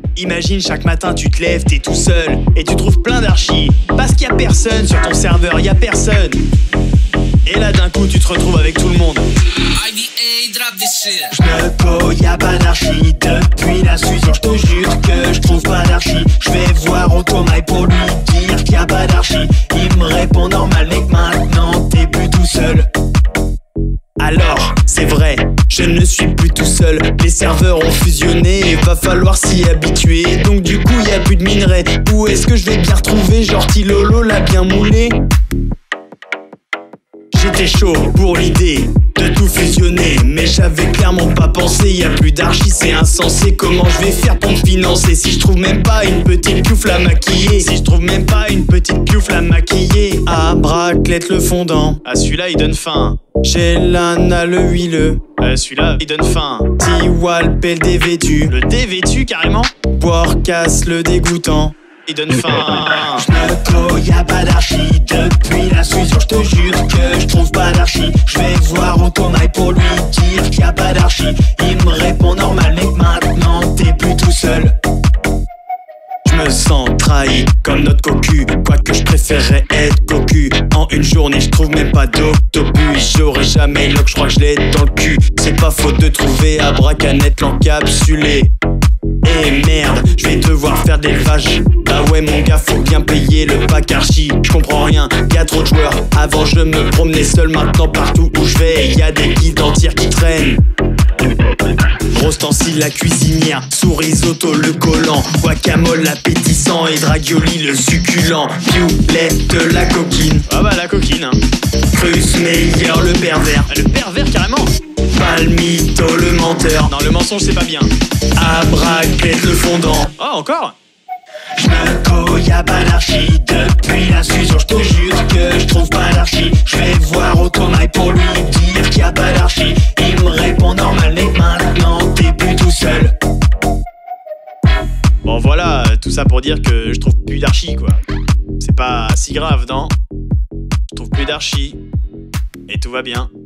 Imagine chaque matin tu te lèves, t'es tout seul et tu trouves plein d'archis. Parce qu'il y a personne sur ton serveur, y a personne. Et là d'un coup tu te retrouves avec tout le monde. J'me y'a pas d'archi depuis la fusion, j'te jure que j'trouve pas d'archi. J'vais voir Automail pour lui dire qu'il y a pas d'archi. Il me répond normal mec, maintenant t'es plus tout seul. Alors, c'est vrai, je ne suis plus tout seul. Les serveurs ont fusionné et va falloir s'y habituer. Donc du coup y a plus de minerais. Où est-ce que je vais bien retrouver genre Tilolo l'a bien moulé? J'étais chaud pour l'idée de tout fusionner, mais j'avais clairement pas pensé, y a plus d'archi, c'est insensé. Comment je vais faire pour me financer si je trouve même pas une petite pioufle à maquiller? Si je trouve même pas une petite pioufle à maquiller. Ah, Braclette le fondant. Ah, celui-là il donne faim. J'ai l'ana le huileux. Celui-là il donne faim. T-Walp le dévêtu. Le dévêtu carrément. Poire casse le dégoûtant. Il donne faim. J'me y'a pas d'archi depuis la fusion, j'te jure que j'trouve pas d'archi. J'vais voir Automail pour lui dire qu'il y a pas d'archi. Il me répond normal mec, maintenant t'es plus tout seul. Je me sens trahi comme notre cocu, quoique je préférerais être cocu. En une journée je trouve même pas d'autobus. J'aurais jamais lock, je crois que je l'ai dans le cul. C'est pas faute de trouver à Bracanet l'encapsulé. Eh merde, je vais devoir faire de l'élevage. Bah ouais mon gars, faut bien payer le pack archi. Je comprends rien, y'a trop de joueurs. Avant je me promenais seul, maintenant partout où je vais y'a des guildes entières qui traînent. Rostancille la cuisinière, sous risotto le collant, guacamole l'appétissant et dragioli le succulent. Pioulette la coquine. Ah bah la coquine hein. Crus meilleur le pervers. Le pervers carrément. Palmito le menteur. Non le mensonge c'est pas bien. Braclette le fondant. Oh encore. J'me y'a pas d'archi depuis la fusion, j'te jure que j'trouve pas d'archi. J'vais voir Automail pour lui dire qu'il y a pas d'archi. Il me répond normal mec, maintenant t'es plus tout seul. Bon voilà, tout ça pour dire que je trouve plus d'archi quoi. C'est pas si grave non. Je trouve plus d'archi et tout va bien.